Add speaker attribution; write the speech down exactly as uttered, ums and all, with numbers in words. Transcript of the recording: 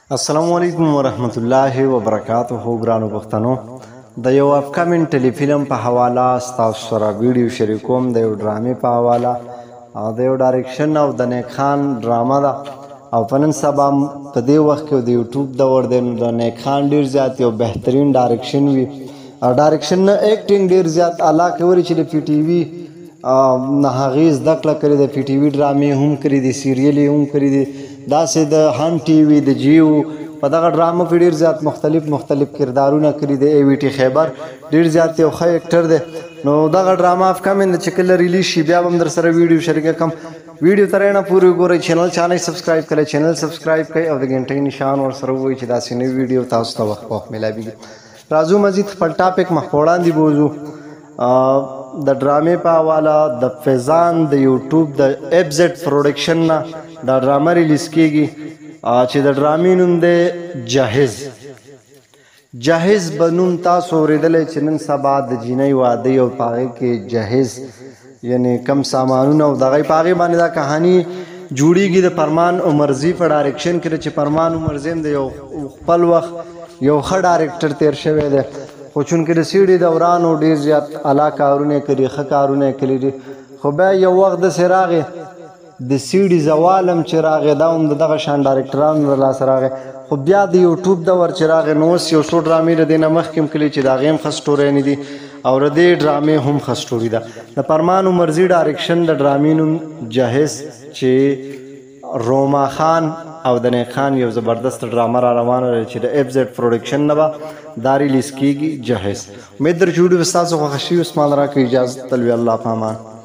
Speaker 1: السلام علیکم ورحمت الله وبرکاته. ګرانو پښتنو، د یو اپکمنګ ټیلی فلم په حواله ستاسو سره ویډیو شریکوم. د یو ډرامې په حواله او د یو ډایرکشن او د نیک خان ډرامه ده او په نن سبا په دې وخت کې د یوټیوب دور دی، نو د نیک خان ډېر زیات یو بهترین ډایرکشن وي او ډایرکشن نه ایکټینګ ډېر زیات اعلی کوي چې د پی ټي وي نه هغې زده کړه کړې ده. پی ټي وي ډرامې هم کړي دي، سیریل یې هم کړي دي، داسې د هن ټي وي د جیو په دغه ډرامه کې ډېر زیات مختلف مختلف کردارونه کړي دي. ای وي ټي خیبر ډېر زیات یو ښه اکټر دی. نو دغه ډرامه افکمنګ ده چې کله ریلیز شي بیا به هم در سره ویډیو شریکه کړم. ویډیو تر نه پورې وګورئ، چینل چا نه سبسکرایب کړئ چینل سبسکرایب کړئ او د غنټۍ نشان ورسره ووایئ چې داسې نوي ویډیو تاسو ته وخت په وخت میلاویږي. راځو مزید خپل ټاپک مخ په وړاندې بوځو. د ډرامې په حواله د فیضان د یوټیوب د ایف زیډ پروډکشن نه دا ډرامه ریلیز کیږي چې د ډرامې نوم دی جهیز. جهیز به نوم تاسو اورېدلی چې نن سبا د جینۍ واده او په هغې کې جهیز یعنی کم سامانونه او دغه په هغې باندې دا کهاني جوړیږي د فرمان عمرزي په ډایرکشن کې چې فرمان عمرزي هم د یو خپل وخت یو ښه ډایرکټر تیر شوی دی، خو چونکې د سیډي دورانو ډېر زیات اعلی کارونه یې کړي، ښه کارونه یې کړي دي. خو بیا یو وخت داسې راغی د سیډي زوال هم چې راغی، دا هم د دغه شان ډایرکټرانو د لاسه راغی. خو بیا د یوټیوب دور چې راغی نو اوس یو څو ډرامې د دې نه مخکې هم کړي چې د هغې هم ښه سټورۍ دي او د دې ډرامې هم ښه سټوري ده. د فرمان عمرزي ډایرکشن د ډرامې نوم جهیز چې روما خان او د نیک خان یو زبردست ډرامه را روانه ده چې د ایف زیډ پروډکشن نه به دا ریلیز کیږي جهیز. امید در چې ویډیو به ستاسو خوښه شوي. عثمان راکړئ اجازه. تلوي الله په امان.